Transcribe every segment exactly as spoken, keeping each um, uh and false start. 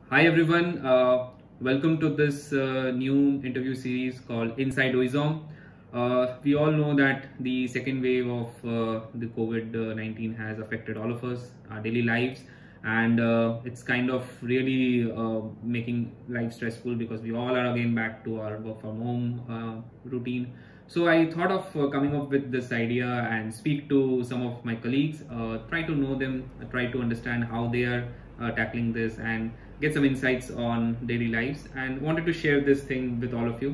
Hi everyone, uh, welcome to this uh, new interview series called Inside Oizom. Uh, we all know that the second wave of uh, the COVID nineteen has affected all of us, our daily lives, and uh, it's kind of really uh, making life stressful because we all are again back to our work from home uh, routine. So I thought of uh, coming up with this idea and speak to some of my colleagues, uh, try to know them, try to understand how they are uh, tackling this and get some insights on daily lives, and wanted to share this thing with all of you.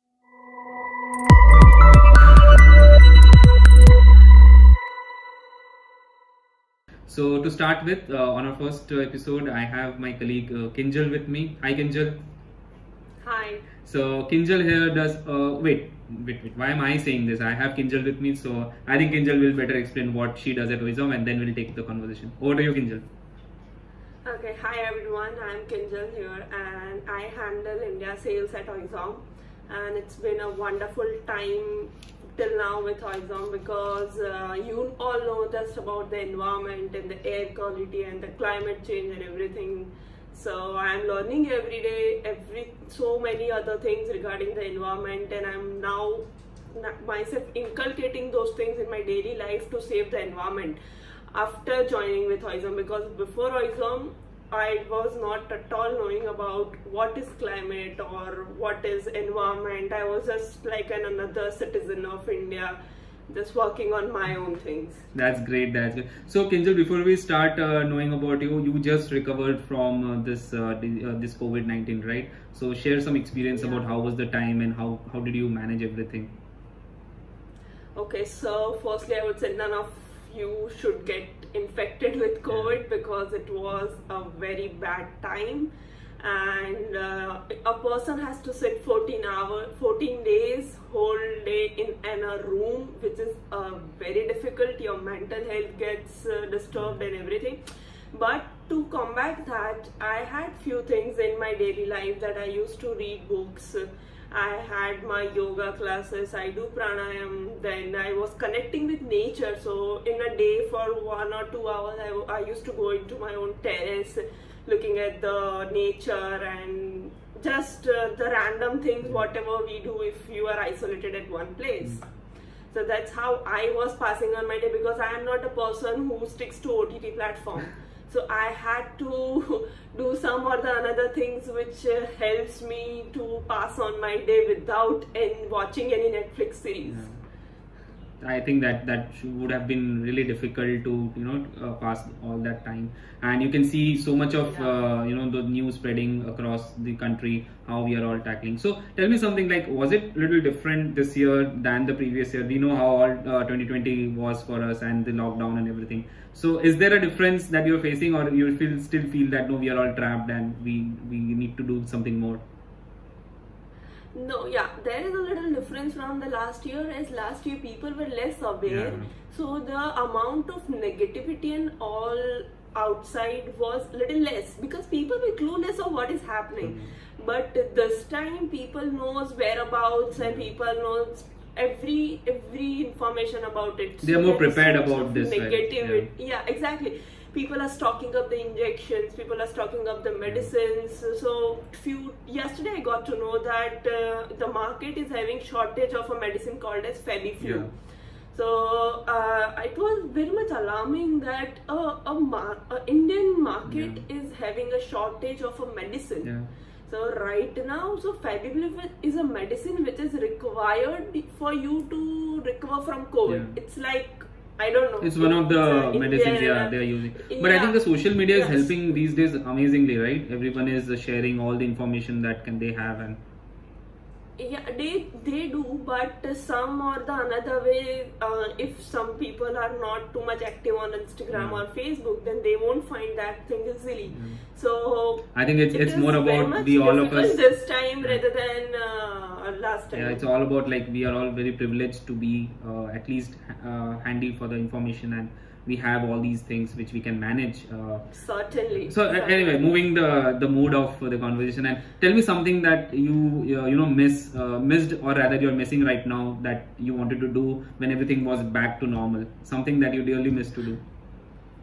So to start with, uh, on our first uh, episode, I have my colleague uh, Kinjal with me. Hi Kinjal. Hi. So Kinjal here does, uh, wait, wait, wait, why am I saying this? I have Kinjal with me, so I think Kinjal will better explain what she does at Oizom, and then we'll take the conversation. Over to you, Kinjal. Okay, hi everyone, I'm Kinjal here and I handle India sales at Oizom, and it's been a wonderful time till now with Oizom because uh, you all know just about the environment and the air quality and the climate change and everything. So I'm learning every day, every so many other things regarding the environment, and I'm now myself inculcating those things in my daily life to save the environment after joining with Oizom, because before Oizom I was not at all knowing about what is climate or what is environment. I was just like an another citizen of India, just working on my own things. That's great. That's good. So Kinjal, before we start uh, knowing about you, you just recovered from uh, this uh, uh, this COVID nineteen, right? So share some experience yeah. about how was the time and how how did you manage everything? Okay, so firstly I would say none of you should get infected with COVID yeah. because it was a very bad time, and uh, a person has to sit fourteen hours, fourteen days, whole day in, in a room, which is uh, very difficult. Your mental health gets uh, disturbed and everything. But to combat that, I had few things in my daily life that I used to read books. I had my yoga classes, I do pranayam, then I was connecting with nature. So in a day for one or two hours, I, I used to go into my own terrace, looking at the nature and just uh, the random things, whatever we do if you are isolated at one place. So that's how I was passing on my day, because I am not a person who sticks to O T T platform. So I had to do some or the another things which uh, helps me to pass on my day without any, watching any Netflix series. Yeah. I think that that would have been really difficult to you know uh, pass all that time, and you can see so much of yeah. uh, you know the news spreading across the country, how we are all tackling. So tell me something, like, was it a little different this year than the previous year? We know how all uh, twenty twenty was for us and the lockdown and everything. So is there a difference that you're facing, or you feel still feel that no, we are all trapped and we we need to do something more? No, yeah, there is a little difference from the last year, as last year people were less aware. Yeah. So the amount of negativity and all outside was little less because people were clueless of what is happening. Mm-hmm. But this time people knows whereabouts and people knows every every information about it. They are more prepared about this. Negativity, right? yeah. yeah, exactly. People are stocking up the injections, people are stocking up the medicines. So few yesterday I got to know that uh, the market is having shortage of a medicine called as FebiFlu. Yeah. So uh, it was very much alarming that uh, a, mar a Indian market yeah. is having a shortage of a medicine. Yeah. So right now, so FebiFlu is a medicine which is required for you to recover from COVID. Yeah. It's like, I don't know. It's one of the medicines yeah, they are using. But yeah. I think the social media is yes. helping these days amazingly, right? Everyone is sharing all the information that can they have, and yeah, they they do, but some or the another way, uh, if some people are not too much active on Instagram yeah. or Facebook, then they won't find that thing easily. Yeah. So I think it's it it's more about the all of us this time yeah. rather than uh, last time. Yeah, it's all about like we are all very privileged to be uh, at least uh, handy for the information, and we have all these things which we can manage. Uh, Certainly. So Certainly. anyway, moving the the mood of the conversation, and tell me something that you uh, you know miss uh, missed or rather you're missing right now that you wanted to do when everything was back to normal. Something that you really missed to do.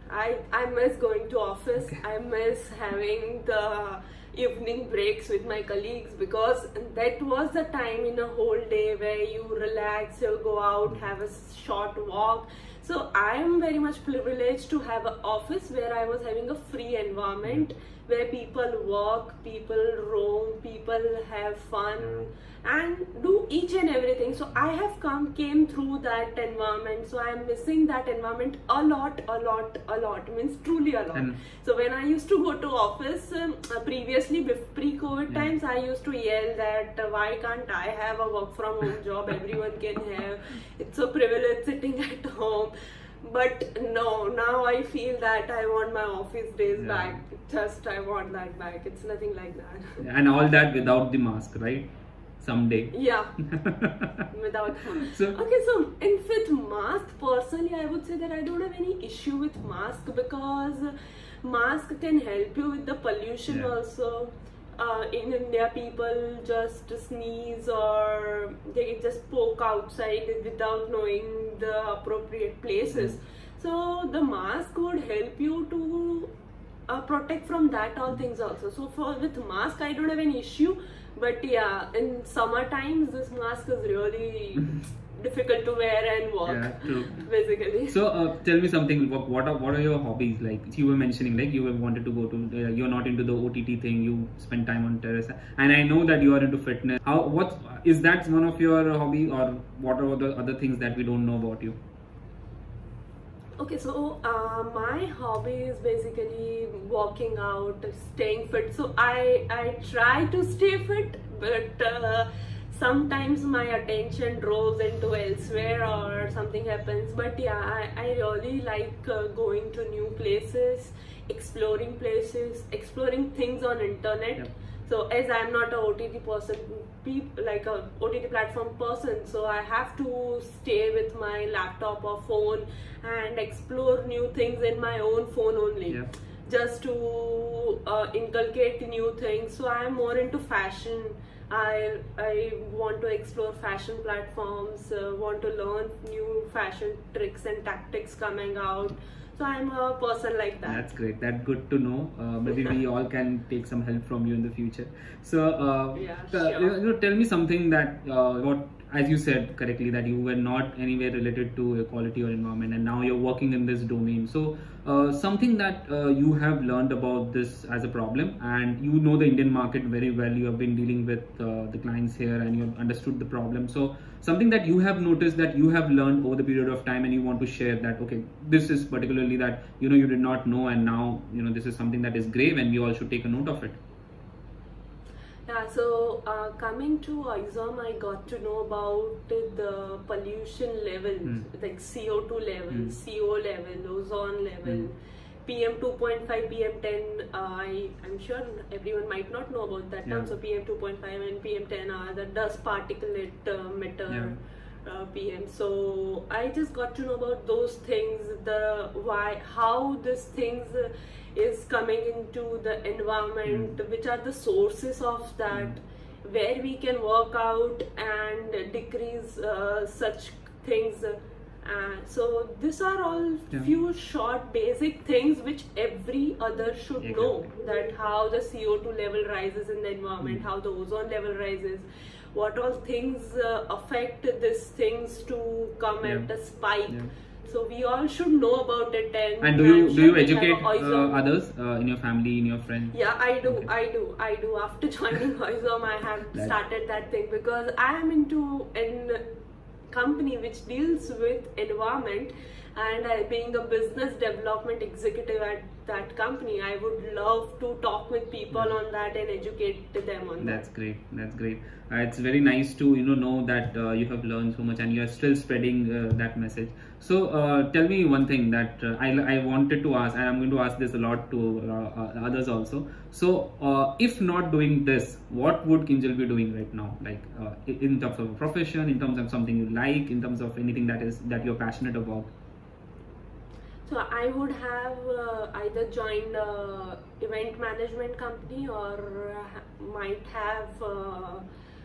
I, I miss going to office. Okay. I miss having the evening breaks with my colleagues, because that was the time in a whole day where you relax, you go out, have a short walk. So I am very much privileged to have an office where I was having a free environment, where people work, people roam, people have fun and do each and everything. So I have come came through that environment, so I am missing that environment a lot a lot a lot, means truly a lot. And so when I used to go to office um, uh, previously pre-COVID yeah. times, I used to yell that uh, why can't I have a work from home job, everyone can have, it's a privilege sitting at home. But no, now I feel that I want my office days yeah. back. Just I want that back. It's nothing like that. And all that without the mask, right? Someday. Yeah, without mask. So, okay, so in with mask, personally, I would say that I don't have any issue with mask, because mask can help you with the pollution yeah. also. Uh, in India, people just sneeze or they just poke outside without knowing the appropriate places. Mm. So the mask would help you to uh, protect from that all things also. So for with mask, I don't have any issue. But yeah, in summer times, this mask is really difficult to wear and work. Yeah, true. Basically. So uh, tell me something. What what are what are your hobbies? Like you were mentioning, like you wanted to go to. Uh, you're not into the O T T thing. You spend time on terrace, and I know that you are into fitness. How what is that one of your hobby, or what are the other things that we don't know about you? Okay, so uh, my hobby is basically working out, staying fit. So I I try to stay fit, but uh, sometimes my attention draws into elsewhere or something happens. But yeah, I, I really like uh, going to new places, exploring places, exploring things on internet. Yep. So as I'm not a O T T person, like a O T T platform person, so I have to stay with my laptop or phone and explore new things in my own phone only. Yeah. Just to uh, inculcate new things. So I'm more into fashion. I I want to explore fashion platforms, uh, want to learn new fashion tricks and tactics coming out. So I'm a person like that. That's great. That's good to know. Uh, maybe we all can take some help from you in the future. So, uh, yeah, uh, sure. you know, tell me something that uh, what, as you said correctly, that you were not anywhere related to equality or environment, and now you're working in this domain. So, uh, something that uh, you have learned about this as a problem, and you know the Indian market very well. You have been dealing with uh, the clients here, and you have understood the problem. So, something that you have noticed that you have learned over the period of time, and you want to share that, okay, this is particularly that you know you did not know, and now you know this is something that is grave, and we all should take a note of it. Yeah, so uh, coming to Oizom, I got to know about the pollution levels, mm. like C O two level, mm. C O level, ozone level, mm. P M two point five, P M ten. Uh, I, I'm sure everyone might not know about that term. Yeah. So P M two point five and P M ten are the dust particulate uh, matter. Yeah. Uh, P M. So I just got to know about those things, the why, how these things uh, is coming into the environment, mm. which are the sources of that, mm. where we can work out and decrease uh, such things. Uh, so these are all yeah. few short basic things which every other should exactly. know, that how the C O two level rises in the environment, mm. how the ozone level rises, what all things uh, affect these things to come yeah. at a spike. Yeah. So we all should know about it. And, and do you do you educate uh, others uh, in your family, in your friends? Yeah, I do, okay. I do, I do. After joining Oizom, I have started that thing, because I am into a company which deals with environment, and I, being a business development executive at that company, I would love to talk with people yeah. on that and educate them on That's that. great. That's great. Uh, it's very nice to you know know that uh, you have learned so much and you are still spreading uh, that message. So uh, tell me one thing that uh, I I wanted to ask, and I'm going to ask this a lot to uh, others also. So uh, if not doing this, what would Kinjal be doing right now? Like uh, in terms of a profession, in terms of something you like, in terms of anything that is that you're passionate about. So I would have uh, either joined a event management company, or uh, might have uh,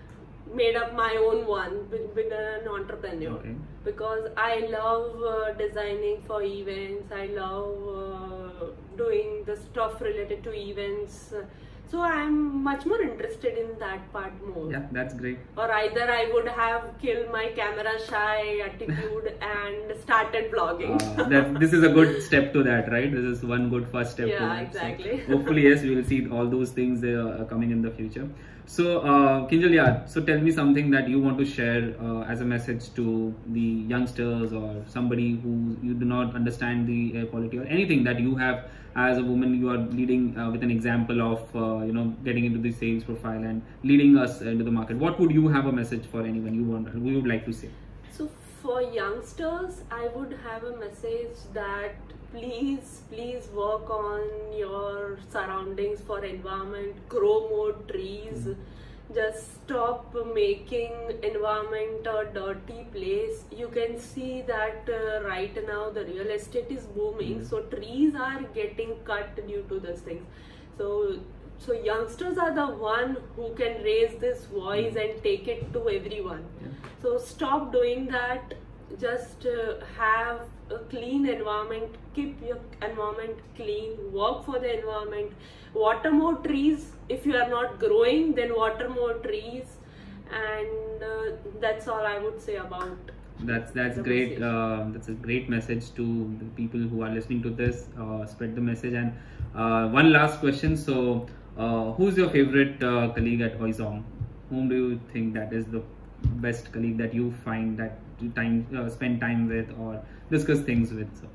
made up my own one, been, been an entrepreneur. Okay. Because I love uh, designing for events, I love uh, doing the stuff related to events. So I'm much more interested in that part more. Yeah, that's great. Or either I would have killed my camera shy attitude and started vlogging. Uh, that, this is a good step to that, right? This is one good first step yeah, to that. exactly. So hopefully, yes, we will see all those things uh, coming in the future. So, uh, Kinjal, yeah, so tell me something that you want to share uh, as a message to the youngsters or somebody who you do not understand the air quality or anything that you have as a woman. You are leading uh, with an example of, uh, you know, getting into the sales profile and leading us into the market. What would you have a message for anyone you want, we would like to say? So for youngsters, I would have a message that please, please work on your surroundings for environment, grow more trees. Mm-hmm. Just stop making environment a dirty place. You can see that uh, right now the real estate is booming. Mm-hmm. So trees are getting cut due to these things. So So youngsters are the one who can raise this voice and take it to everyone. Yeah. So stop doing that. Just uh, have a clean environment. Keep your environment clean. Work for the environment. Water more trees. If you are not growing, then water more trees. And uh, that's all I would say about. That's that's great. Uh, that's a great message to the people who are listening to this. Uh, spread the message. And uh, one last question. So. Uh, who's your favorite uh, colleague at Oizom? Whom do you think that is the best colleague that you find that you time uh, spend time with or discuss things with? So,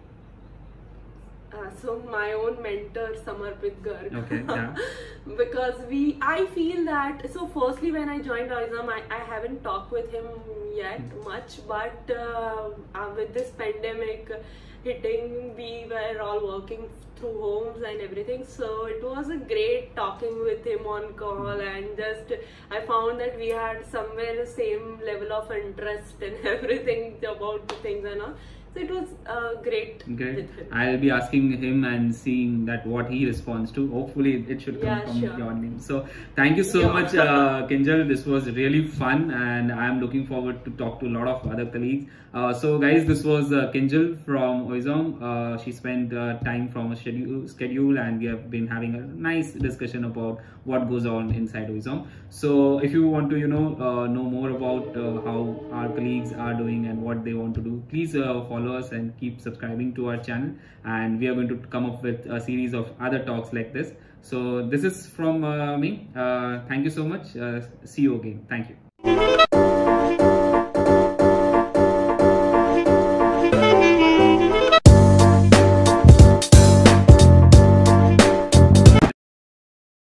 uh, so my own mentor Samarpit Garg. Okay, yeah. Because we, I feel that. So firstly, when I joined Oizom, I, I haven't talked with him yet much, but uh, uh, with this pandemic hitting, we were all working through homes and everything, so it was a great talking with him on call, and just I found that we had somewhere the same level of interest and everything about the things and all. So it was uh, great. Great. I'll be asking him and seeing that what he responds to. Hopefully it should come yeah, from sure. your name. So thank you so yeah. much, uh, Kinjal. This was really fun, and I'm looking forward to talk to a lot of other colleagues. Uh, so guys, this was uh, Kinjal from Oizom. Uh, she spent uh, time from a schedule, schedule, and we have been having a nice discussion about what goes on inside Oizom. So if you want to, you know, uh, know more about uh, how our colleagues are doing and what they want to do, please uh, follow us and keep subscribing to our channel, and we are going to come up with a series of other talks like this. So this is from uh, me. Uh, thank you so much. Uh, see you again. Thank you.